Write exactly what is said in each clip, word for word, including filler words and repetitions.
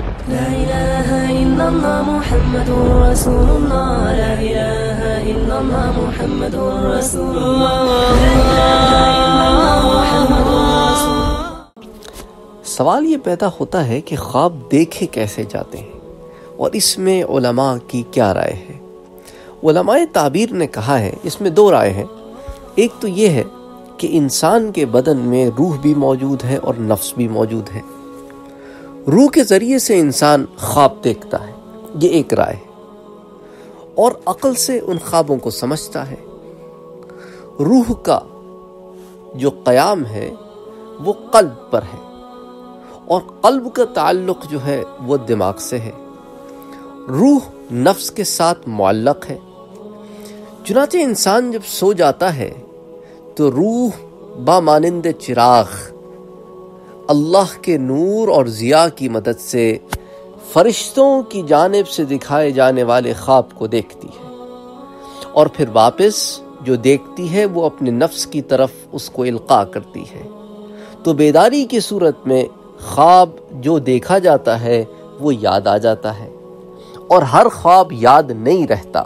لا إله إلا الله محمد رسول الله لا إله إلا الله محمد رسول الله لا إله إلا الله محمد رسول الله۔ سوال یہ پیدا ہوتا ہے کہ خواب دیکھے کیسے جاتے ہیں اور اس میں علماء کی کیا رائے ہے؟ علماء تعبیر نے کہا ہے، اس میں دو رائے ہیں۔ ایک تو یہ ہے کہ انسان کے بدن میں روح بھی موجود ہے اور نفس بھی موجود ہے، روح کے ذریعے سے انسان خواب دیکھتا ہے، یہ ایک رائے ہے، اور عقل سے ان خوابوں کو سمجھتا ہے۔ روح کا جو قیام ہے وہ قلب پر ہے، اور قلب کا تعلق جو ہے وہ دماغ سے ہے۔ روح نفس کے ساتھ معلق ہے، چنانچہ انسان جب سو جاتا ہے تو روح بامانند چراغ اللہ کے نور اور ضیاء کی مدد سے فرشتوں کی جانب سے دکھائے جانے والے خواب کو دیکھتی ہے، اور پھر واپس جو دیکھتی ہے وہ اپنے نفس کی طرف اس کو القاء کرتی ہے۔ تو بیداری کی صورت میں خواب جو دیکھا جاتا ہے وہ یاد آ جاتا ہے، اور ہر خواب یاد نہیں رہتا۔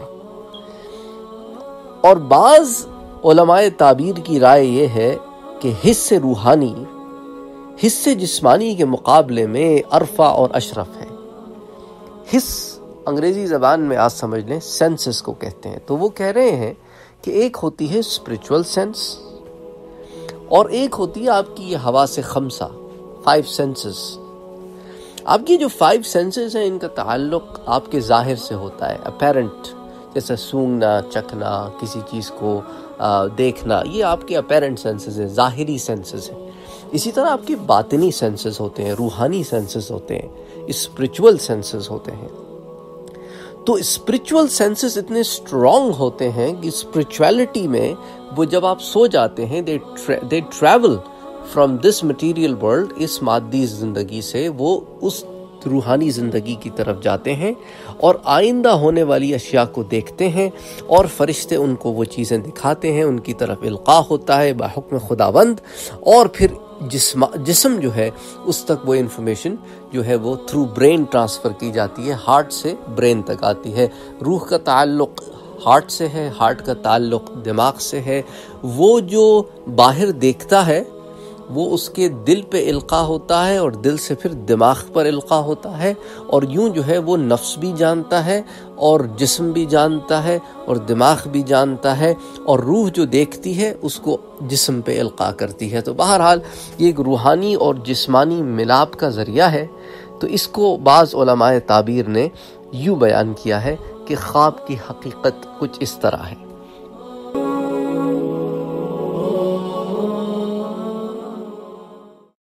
اور بعض علماء تعبیر کی رائے یہ ہے کہ حس روحانی حس جسمانی کے مقابلے میں ارفع اور اشرف ہے۔ حس انگریزی زبان میں آج سمجھ لیں سینسز کو کہتے ہیں، تو وہ کہہ رہے ہیں کہ ایک ہوتی ہے اسپرچول سینس، اور ایک ہوتی ہے آپ کی یہ حواس خمسہ، فائیو سینسز۔ آپ کی جو فائیو سینسز ہیں ان کا تعلق آپ کے ظاہر سے ہوتا ہے، اپیرنٹ، جیسے سونگنا، چکھنا، کسی چیز کو دیکھنا، یہ آپ کے اپیرنٹ سینسز ہیں، ظاہری سینسز ہیں۔ اسی طرح آپ کی باطنی سینسز ہوتے ہیں، روحانی سینسز ہوتے ہیں، اسپرچول سینسز ہوتے ہیں۔ تو اسپرچول سینسز اتنے اسٹرانگ ہوتے ہیں کہ اسپرچویلٹی میں وہ جب آپ سو جاتے ہیں they they travel from this material world, اس مادی زندگی سے وہ اس روحانی زندگی کی طرف جاتے ہیں اور آئندہ ہونے والی اشیاء کو دیکھتے ہیں، اور فرشتے ان کو وہ چیزیں دکھاتے ہیں، ان کی طرف القاء ہوتا ہے بحکم خداوند، اور پھر جسم جسم جو ہے اس تک وہ انفارمیشن جو ہے وہ تھرو برین ٹرانسفر کی جاتی ہے، ہارٹ سے برین تک آتی ہے۔ روح کا تعلق ہارٹ سے ہے، ہارٹ کا تعلق دماغ سے ہے۔ وہ جو باہر دیکھتا ہے وہ اس کے دل پہ القاء ہوتا ہے، اور دل سے پھر دماغ پر القاء ہوتا ہے، اور یوں جو ہے وہ نفس بھی جانتا ہے اور جسم بھی جانتا ہے اور دماغ بھی جانتا ہے، اور روح جو دیکھتی ہے اس کو جسم پہ القاء کرتی ہے۔ تو بہرحال یہ ایک روحانی اور جسمانی ملاپ کا ذریعہ ہے۔ تو اس کو بعض علماء تعبیر نے یوں بیان کیا ہے کہ خواب کی حقیقت کچھ اس طرح ہے۔